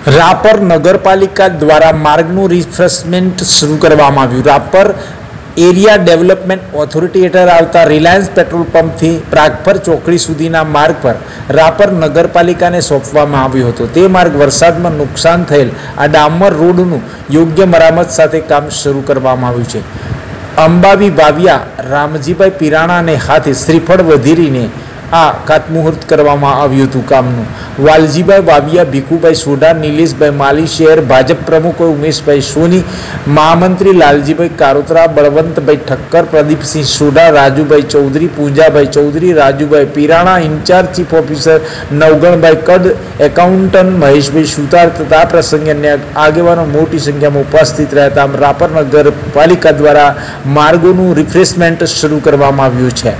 રાપર નગરપાલિકા દ્વારા માર્ગનું રિફ્રેશમેન્ટ શરૂ કરવામાં આવ્યું। રાપર એરિયા ડેવલપમેન્ટ ઓથોરિટી હેઠળ આવતા રિલાયન્સ પેટ્રોલ પંપથી પ્રાગપર ચોકડી સુધીના માર્ગ પર રાપર નગરપાલિકાને સોંપવામાં આવ્યો હતો। તે માર્ગ વરસાદમાં નુકસાન થયેલ આ ડામર રોડનું યોગ્ય મરામત સાથે કામ શરૂ કરવામાં આવ્યું છે। અંબાવી વાવિયા રામજીભાઈ પિરાણાને હાથે શ્રીફળ વધેરીને આ ખાતમુહૂર્ત કરવામાં આવ્યું હતું। કામનું વાલજીભાઈ વાવિયા, ભીખુભાઈ સોઢા, નિલેશભાઈ માલી, શહેર ભાજપ પ્રમુખ ઉમેશભાઈ સોની, મહામંત્રી Laljibhai Karotara, Balwantbhai Thakkar, Pradeepsinh Sodha, Rajubhai Chaudhary, Poojabhai Chaudhary, Rajubhai Pirana, incharge chief officer Navganbhai Kad, accountant Maheshbhai Sutar તથા આ પ્રસંગે અન્ય આગેવાનો મોટી સંખ્યામાં ઉપસ્થિત રહ્યા હતા। રાપર નગરપાલિકા દ્વારા માર્ગોનું રિફ્રેશમેન્ટ શરૂ કરવામાં આવ્યું છે।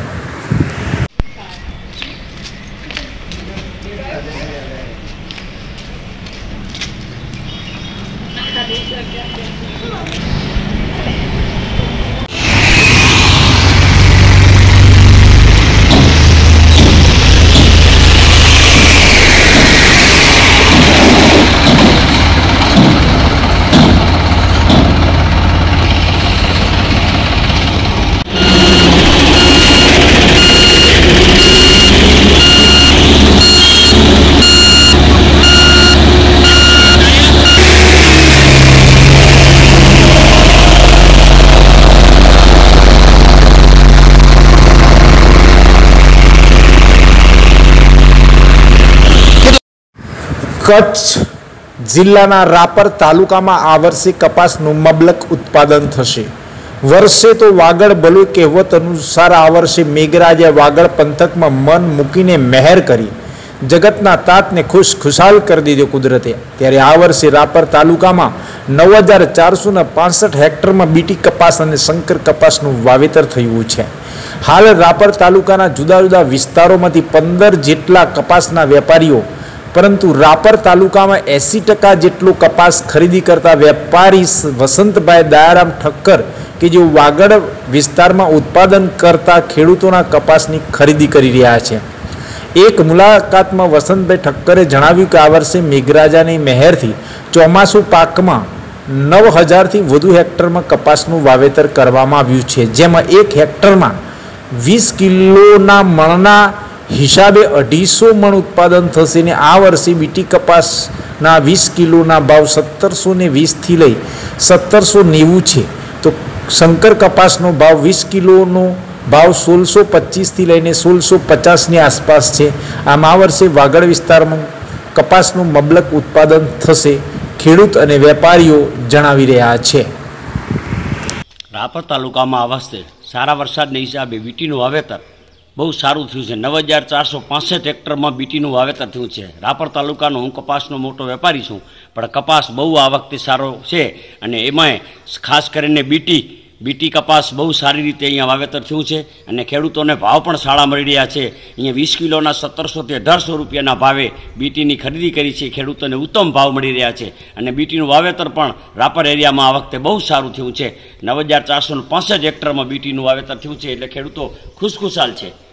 કચ્છ જિલ્લાના રાપર તાલુકામાં આ વર્ષે કપાસનું મબલક ઉત્પાદન થશે। વર્ષે તો વાગડ બલુ કહેવત અનુસાર આ વર્ષે મેઘરાજે વાગડ પંથકમાં મન મૂકીને મહેર કરી જગતના તાતને ખુશાલ કરી દીધો કુદરતે। ત્યારે આ વર્ષે રાપર તાલુકામાં 9465 હેક્ટરમાં બીટી કપાસ અને શંકર કપાસનું વાવેતર થયું છે। હાલ રાપર તાલુકાના જુદા જુદા વિસ્તારોમાંથી 15 જેટલા કપાસના વેપારીઓ, પરંતુ રાપર તાલુકામાં 80% જેટલો કપાસ ખરીદી કરતા વેપારી વસંતભાઈ દયારામ ઠક્કર કે જેઓ વાગડ વિસ્તારમાં ઉત્પાદન કરતા ખેડૂતોના કપાસની ખરીદી કરી રહ્યા છે। એક મુલાકાતમાં વસંતભાઈ ઠક્કરે જણાવ્યું કે આ વર્ષે મેઘરાજાની મહેરથી ચોમાસુ પાકમાં 9000થી વધુ હેક્ટરમાં કપાસનું વાવેતર કરવામાં આવ્યું છે, જેમાં 1 હેક્ટરમાં 20 કિલોના મણના હિસાબે 250 મણ ઉત્પાદન થશે ને આ વર્ષે બીટી કપાસના 20 કિલોના ભાવ 1720 થી લઈ 1790 છે, તો શંકર કપાસનો ભાવ 20 કિલોનો ભાવ 1625 થી લઈને 1650ની આસપાસ છે। આમ આ વર્ષે વાગડ વિસ્તારમાં કપાસનું મબલક ઉત્પાદન થશે, ખેડૂત અને વેપારીઓ જણાવી રહ્યા છે। રાપર તાલુકામાં આ વર્ષે સારા વરસાદના હિસાબે બીટીનું વાવેતર બહુ સારું થયું છે। 9465 હેક્ટરમાં બીટીનું વાવેતર થયું છે। રાપર તાલુકાનો હું કપાસનો મોટો વેપારી છું, પણ કપાસ બહુ આ વખતે સારો છે અને એમાંય ખાસ કરીને બીટી કપાસ બહુ સારી રીતે અહીંયા વાવેતર થયું છે અને ખેડૂતોને ભાવ પણ સારા મળી રહ્યા છે। અહીંયા 20 કિલોના 1700 થી 1800 રૂપિયાના ભાવે બીટીની ખરીદી કરી છે। ખેડૂતોને ઉત્તમ ભાવ મળી રહ્યા છે અને બીટીનું વાવેતર પણ રાપર એરિયામાં આ વખતે બહુ સારું થયું છે। 9465 હેક્ટરમાં બીટીનું વાવેતર થયું છે એટલે ખેડૂતો ખુશખુશાલ છે।